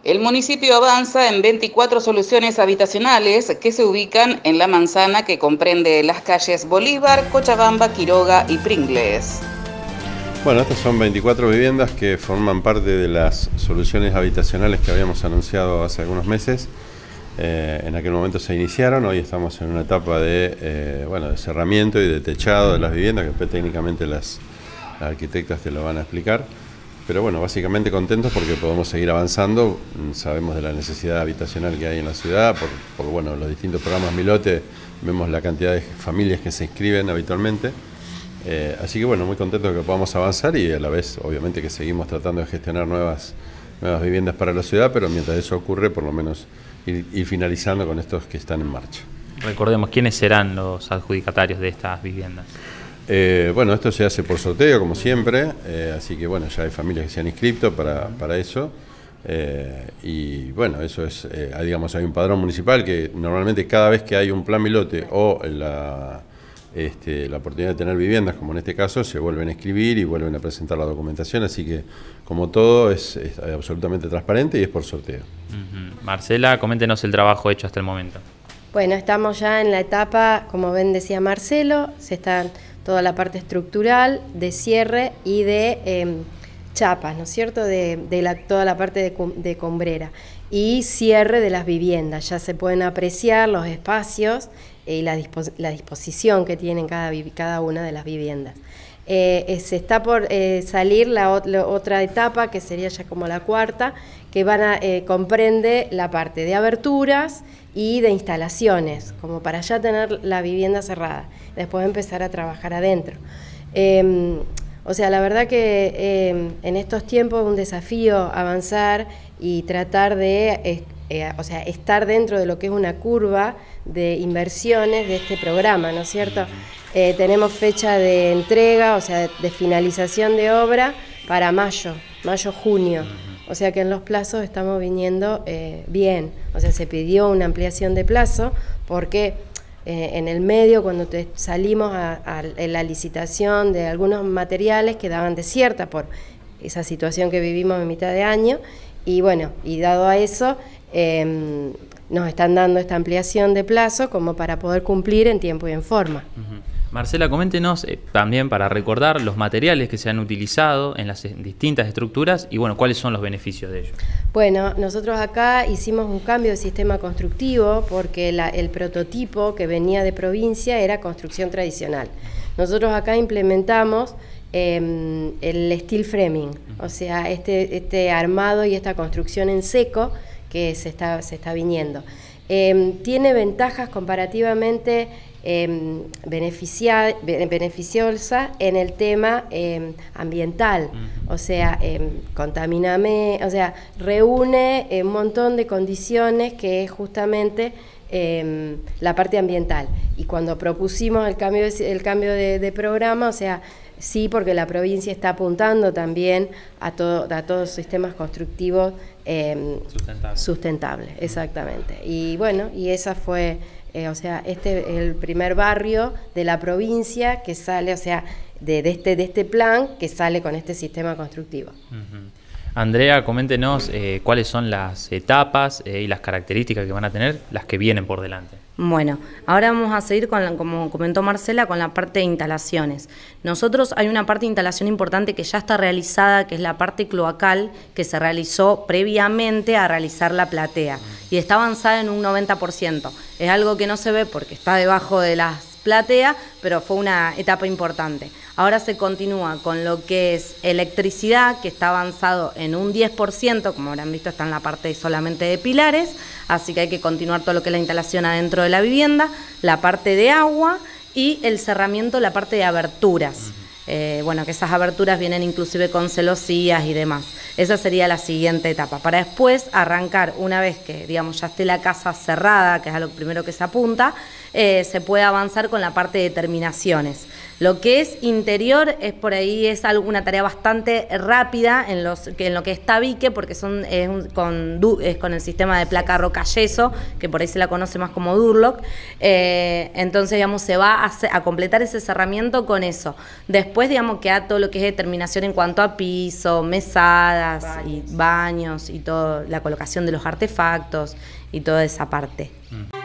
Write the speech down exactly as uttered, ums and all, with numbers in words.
El municipio avanza en veinticuatro soluciones habitacionales que se ubican en la manzana que comprende las calles Bolívar, Cochabamba, Quiroga y Pringles. Bueno, estas son veinticuatro viviendas que forman parte de las soluciones habitacionales que habíamos anunciado hace algunos meses. Eh, en aquel momento se iniciaron, hoy estamos en una etapa de, eh, bueno, de cerramiento y de techado de las viviendas, que después técnicamente las, las arquitectas te lo van a explicar. Pero bueno, básicamente contentos porque podemos seguir avanzando. Sabemos de la necesidad habitacional que hay en la ciudad, por, por bueno, los distintos programas Milote, vemos la cantidad de familias que se inscriben habitualmente. Eh, así que bueno, muy contentos de que podamos avanzar y a la vez, obviamente, que seguimos tratando de gestionar nuevas, nuevas viviendas para la ciudad, pero mientras eso ocurre, por lo menos ir, ir finalizando con estos que están en marcha. Recordemos, ¿quiénes serán los adjudicatarios de estas viviendas? Eh, bueno, esto se hace por sorteo, como siempre, eh, así que bueno, ya hay familias que se han inscrito para, para eso. Eh, y bueno, eso es, eh, digamos, hay un padrón municipal que normalmente cada vez que hay un plan Milote o la, este, la oportunidad de tener viviendas, como en este caso, se vuelven a inscribir y vuelven a presentar la documentación, así que como todo es, es absolutamente transparente y es por sorteo. Uh-huh. Marcela, coméntenos el trabajo hecho hasta el momento. Bueno, estamos ya en la etapa, como ven, decía Marcelo, se están toda la parte estructural, de cierre y de eh, chapas, ¿no es cierto?, de, de la, toda la parte de, de combrera. Y cierre de las viviendas, ya se pueden apreciar los espacios y la, dispos la disposición que tienen cada, cada una de las viviendas. Eh, se está por eh, salir la, la otra etapa, que sería ya como la cuarta, que van a, eh, comprende la parte de aberturas y de instalaciones, como para ya tener la vivienda cerrada, después empezar a trabajar adentro. Eh, o sea, la verdad que eh, en estos tiempos es un desafío avanzar y tratar de eh, eh, o sea, estar dentro de lo que es una curva de inversiones de este programa, ¿no es cierto? Eh, tenemos fecha de entrega, o sea, de, de finalización de obra para mayo, mayo-junio. O sea que en los plazos estamos viniendo eh, bien. O sea, se pidió una ampliación de plazo porque eh, en el medio, cuando te salimos a, a, a la licitación de algunos materiales, quedaban desiertas por esa situación que vivimos en mitad de año. Y bueno, y dado a eso, eh, nos están dando esta ampliación de plazo como para poder cumplir en tiempo y en forma. Uh-huh. Marcela, coméntenos eh, también para recordar los materiales que se han utilizado en las distintas estructuras y bueno, cuáles son los beneficios de ellos. Bueno, nosotros acá hicimos un cambio de sistema constructivo porque la, el prototipo que venía de provincia era construcción tradicional. Nosotros acá implementamos eh, el steel framing, o sea, este, este armado y esta construcción en seco que se está, se está viniendo. Eh, tiene ventajas comparativamente Eh, beneficia, beneficiosa en el tema eh, ambiental, uh-huh. O sea, eh, contaminame, o sea, reúne eh, un montón de condiciones que es justamente eh, la parte ambiental. Y cuando propusimos el cambio, de, el cambio de, de programa, o sea, sí, porque la provincia está apuntando también a todo, a todos los sistemas constructivos eh, sustentables, sustentable, exactamente. Y bueno, y esa fue Eh, o sea, este es el primer barrio de la provincia que sale, o sea, de, de, este, de este plan que sale con este sistema constructivo. Uh-huh. Andrea, coméntenos eh, cuáles son las etapas eh, y las características que van a tener las que vienen por delante. Bueno, ahora vamos a seguir con, la, como comentó Marcela, con la parte de instalaciones. Nosotros hay una parte de instalación importante que ya está realizada, que es la parte cloacal, que se realizó previamente a realizar la platea y está avanzada en un noventa por ciento. Es algo que no se ve porque está debajo de las plateas, pero fue una etapa importante. Ahora se continúa con lo que es electricidad, que está avanzado en un diez por ciento, como habrán visto está en la parte solamente de pilares, así que hay que continuar todo lo que es la instalación adentro de la vivienda, la parte de agua y el cerramiento, la parte de aberturas. Eh, bueno, que esas aberturas vienen inclusive con celosías y demás. Esa sería la siguiente etapa, para después arrancar, una vez que digamos ya esté la casa cerrada, que es a lo primero que se apunta, eh, se puede avanzar con la parte de terminaciones. Lo que es interior es por ahí es alguna tarea bastante rápida en, los, en lo que está Vique, porque son, es, un, con, es con el sistema de placa roca-yeso, que por ahí se la conoce más como Durlock. Eh, entonces, digamos, se va a, hacer, a completar ese cerramiento con eso. Después, digamos, queda todo lo que es determinación en cuanto a piso, mesadas, baños y baños y todo, la colocación de los artefactos y toda esa parte. Mm.